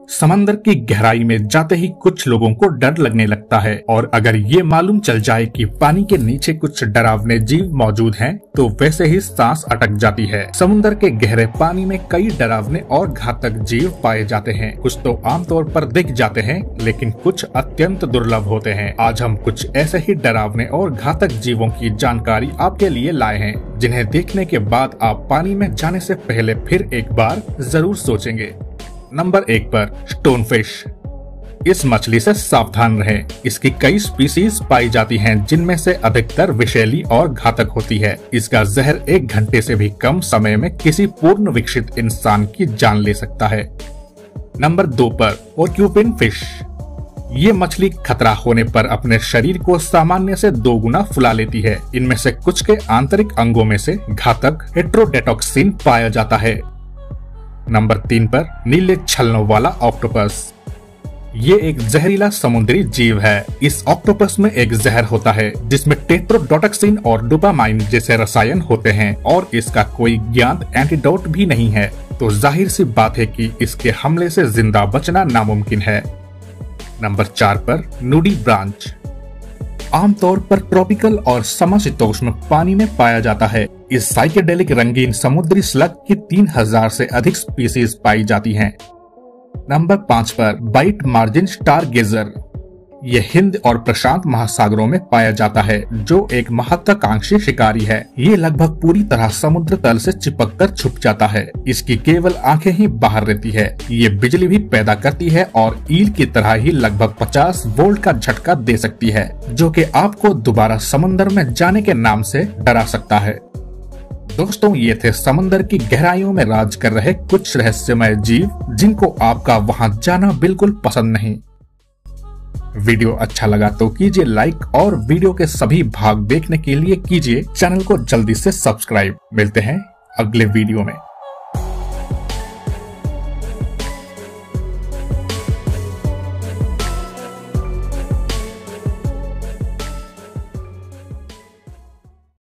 समंदर की गहराई में जाते ही कुछ लोगों को डर लगने लगता है और अगर ये मालूम चल जाए कि पानी के नीचे कुछ डरावने जीव मौजूद हैं, तो वैसे ही सांस अटक जाती है। समुद्र के गहरे पानी में कई डरावने और घातक जीव पाए जाते हैं। कुछ तो आमतौर पर दिख जाते हैं, लेकिन कुछ अत्यंत दुर्लभ होते हैं। आज हम कुछ ऐसे ही डरावने और घातक जीवों की जानकारी आपके लिए लाए हैं, जिन्हें देखने के बाद आप पानी में जाने से पहले फिर एक बार जरूर सोचेंगे। नंबर 1 पर स्टोनफिश। इस मछली से सावधान रहें। इसकी कई स्पीसीज पाई जाती हैं, जिनमें से अधिकतर विषैली और घातक होती है। इसका जहर 1 घंटे से भी कम समय में किसी पूर्ण विकसित इंसान की जान ले सकता है। नंबर 2 पर पोर्क्यूपिन फिश। ये मछली खतरा होने पर अपने शरीर को सामान्य से 2 गुना फुला लेती है। इनमें से कुछ के आंतरिक अंगों में से घातक हेट्रोडेटॉक्सिन पाया जाता है। नंबर 3 पर नीले छलनों वाला ऑक्टोपस। ये एक जहरीला समुद्री जीव है। इस ऑक्टोपस में एक जहर होता है जिसमें टेट्रोडोटॉक्सिन और डोपामाइन जैसे रसायन होते हैं और इसका कोई ज्ञात एंटीडोट भी नहीं है, तो जाहिर सी बात है कि इसके हमले से जिंदा बचना नामुमकिन है। नंबर 4 पर नूडी ब्रांच। आमतौर पर ट्रॉपिकल और समशीतोष्ण पानी में पाया जाता है। इस साइकेडेलिक रंगीन समुद्री स्लग की 3000 से अधिक स्पीसीज पाई जाती हैं। नंबर 5 पर वाइट मार्जिन स्टारगेजर। यह हिंद और प्रशांत महासागरों में पाया जाता है, जो एक महत्वाकांक्षी शिकारी है। ये लगभग पूरी तरह समुद्र तल से चिपक कर छुप जाता है। इसकी केवल आंखें ही बाहर रहती है। ये बिजली भी पैदा करती है और ईल की तरह ही लगभग 50 वोल्ट का झटका दे सकती है, जो कि आपको दोबारा समुद्र में जाने के नाम से डरा सकता है। दोस्तों, ये थे समंदर की गहराइयों में राज कर रहे कुछ रहस्यमय जीव, जिनको आपका वहां जाना बिल्कुल पसंद नहीं। वीडियो अच्छा लगा तो कीजिए लाइक और वीडियो के सभी भाग देखने के लिए कीजिए चैनल को जल्दी से सब्सक्राइब। मिलते हैं अगले वीडियो में।